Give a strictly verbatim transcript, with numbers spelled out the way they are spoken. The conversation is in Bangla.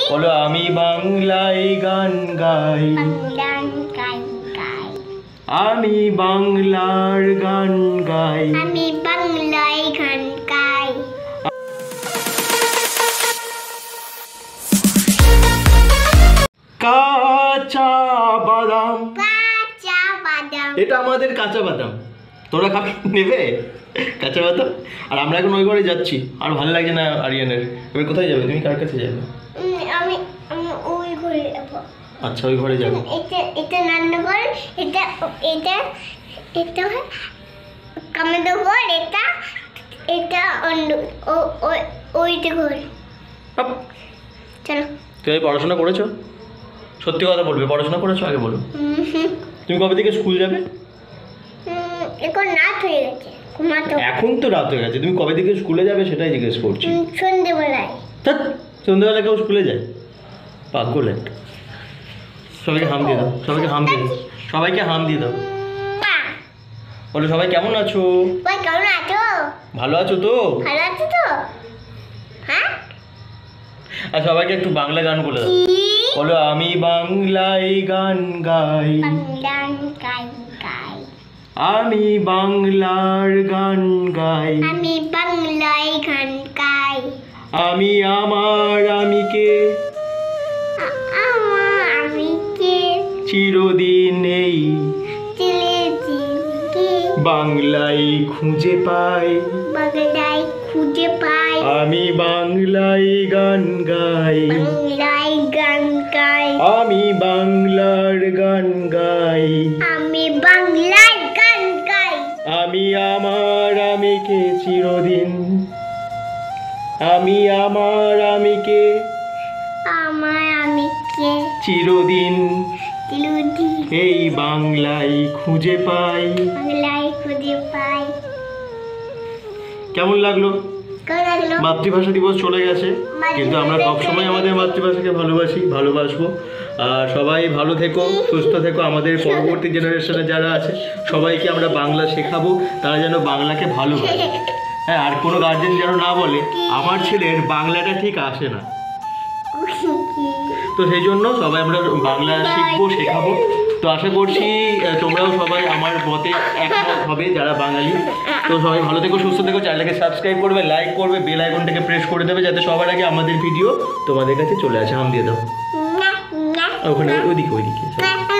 বলো আমি বাংলায় গান গাই, আমি বাংলার গান গাই, আমি বাংলায় গান গাই। কাঁচা বাদাম, কাঁচা বাদাম, এটা আমাদের কাঁচা বাদাম। তোরা খাবি, নেবে কাঁচা বাদাম? আর আমরা এখন ওই ঘরে যাচ্ছি, আর ভালো লাগছে না আরিয়ানের। এবার কোথায় যাবে তুমি, কার কাছে যাবে? আমি আমি ওই ঘরে যাব। আচ্ছা ওই ঘরে যাবে। এটা এটা রান্নাঘর, এটা এটা এটা কামের ঘর, এটা এটা অন্য ওইটা ঘর। চলো। তুমি পড়াশোনা করেছো? সত্যি কথা বলবে, পড়াশোনা করেছো আগে বলো। তুমি কবে থেকে স্কুল যাবে? এখন রাত হয়ে গেছে, এখন তো রাত হয়ে গেছে, তুমি কবে থেকে স্কুলে যাবে সেটাই জিজ্ঞেস করছি। সন্ধ্যেবেলায়। ধ্যাৎ, সন্ধ্যেবেলা কেউ স্কুলে যায়? পাগল একটা। সবাইকে হাম দিয়ে দাও, সবাইকে হাম দিয়ে দাও, সবাইকে হাম দিয়ে দাও। বলো সবাই কেমন আছো? ভাই কেমন আছো? ভালো আছো তো? ভালো আছো তো? হ্যাঁ। আর সবাইকে একটু বাংলা গান বলে দাও। বলো আমি বাংলায় গান গাই, গান গাই গাই, আমি বাংলার গান গাই, আমি বাংলায় গান গাই, আমি আমার আমিকে আমার আমিকে চিরদিন এই বাংলায় খুঁজে পাই, বাংলায় খুঁজে পাই, আমি বাংলায় গান গাই, বাংলায় গান গাই, আমি বাংলার গান গাই, আমি বাংলায় গান গাই, আমি আমার আমিকে চিরদিন, আমি আমার আমিকে আমার আমিকে চিরদিন চিরদিন এই বাংলায় খুঁজে পাই, বাংলায় খুঁজে পাই। কেমন লাগলো? মাতৃভাষা দিবস চলে গেছে, কিন্তু আমরা সবসময় আমাদের মাতৃভাষাকে ভালোবাসি, ভালোবাসবো। আর সবাই ভালো থেকো, সুস্থ থেকো। আমাদের পরবর্তী জেনারেশনে যারা আছে সবাইকে আমরা বাংলা শেখাবো, তারা যেন বাংলাকে ভালোবাসে। হ্যাঁ, আর কোনো গার্জেন যেন না বলে আমার ছেলের বাংলাটা ঠিক আসে না। তো সেই জন্য সবাই আমরা বাংলা শিখবো, শেখাবো। তো আশা করছি তোমরাও সবাই আমার মতে একমত হবে যারা বাঙালি। তো সবাই ভালো থেকো, সুস্থ থেকো। চ্যানেলটাকে সাবস্ক্রাইব করবে, লাইক করবে, বেল আইকনটাকে প্রেস করে দেবে যাতে সবার আগে আমাদের ভিডিও তোমাদের কাছে চলে আসে। হাম দিয়ে দাও ওখানে, ওইদিকে ওইদিকে।